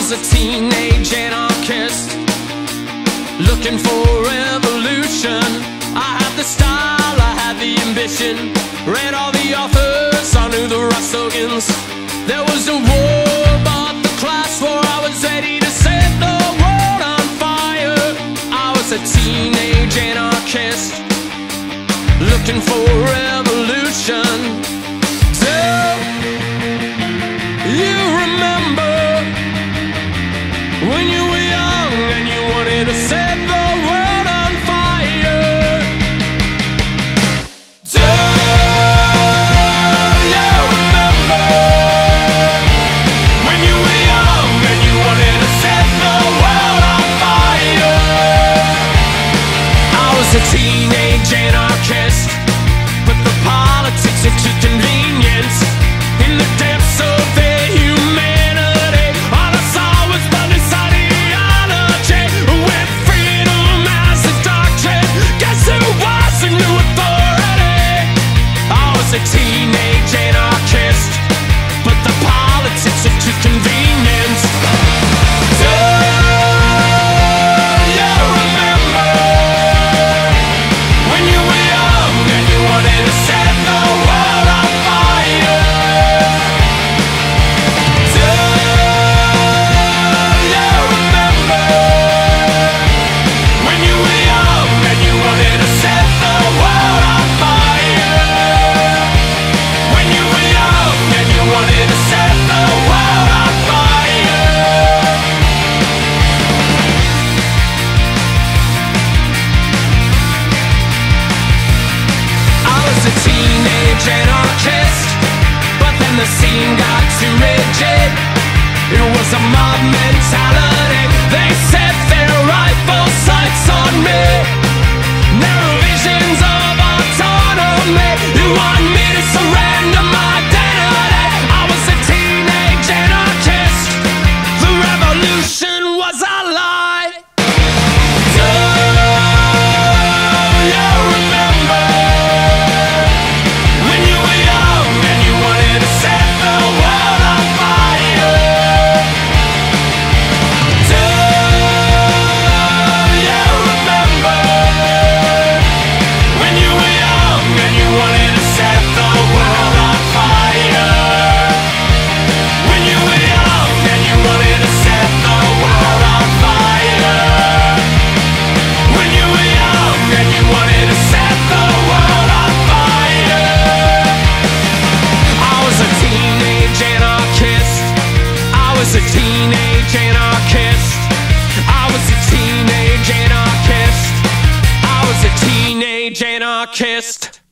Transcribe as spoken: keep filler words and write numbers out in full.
was a teenage anarchist, looking for revolution. I had the style, I had the ambition, read all the authors, I knew the right slogans. There was a war, but the class war, I was ready to set the world on fire. I was a teenage anarchist, looking for revolution. Do you remember when you were young and you wanted to set the world on fire? Do you remember when you were young and you wanted to set the world on fire? I was a teenage anarchist, but the politics are too convenient. In the depths of their humanity, all I saw was bloody ideology, with freedom as a doctrine. Guess who was the new authority? I was a teenage anarchist, but the politics are too convenient. Do you remember when you were young and you wanted to set the world on fire? Do you remember when you were young and you wanted to set the world on fire? When you were young and you wanted to set the world on fire. I was a teenage anarchist, but then the scene got too rigid. It was a mob mentality. They set their rifle sights on me. Narrow visions of autonomy. You want me to surrender my identity. I was a teenage anarchist. The revolution was a lie. Do you remember when you were young and you wanted to set the world on fire? Do you remember when you were young and you wanted to set the world on fire? When you were young and you wanted to set the world on fire? When you were young and you wanted to set the world on fire? I was a teenage anarchist. I was a teenage anarchist. I was a teenage anarchist. I was a teenage anarchist.